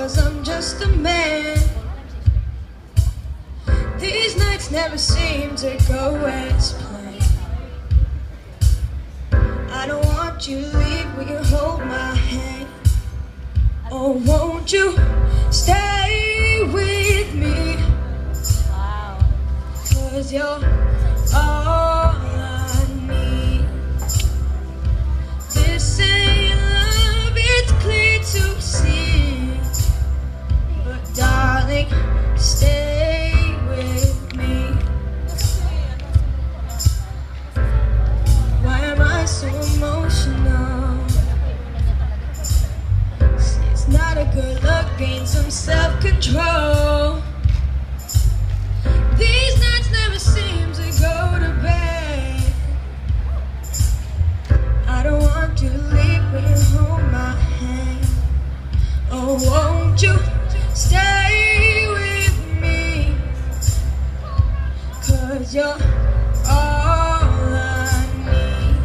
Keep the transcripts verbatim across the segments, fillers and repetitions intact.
'cause I'm just a man. These nights never seem to go as planned. I don't want you to leave, will you hold my hand? Oh, won't you stay with me? 'Cause you're all I need. This ain't love, it's clear to see. But darling, stay with me. Why am I so emotional? See, it's not a good look, gain some self-control. These nights never seem to go to bed. I don't want you to leave, will you hold my hand? Oh, won't you stay with me? 'Cause you're all I need.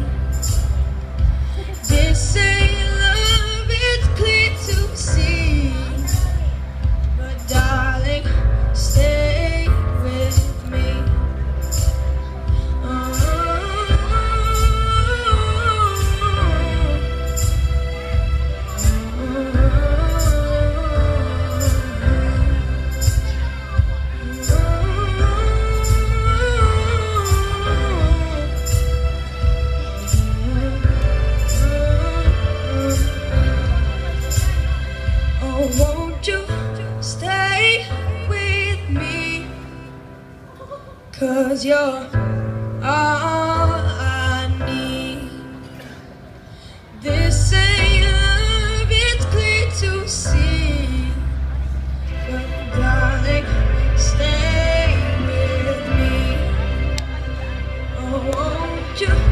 This ain't love, it's clear to see. But darling, stay with me. Oh, won't you stay with me? 'Cause you're all I need. This ain't love, it's clear to see. But darling, stay with me. Oh, won't you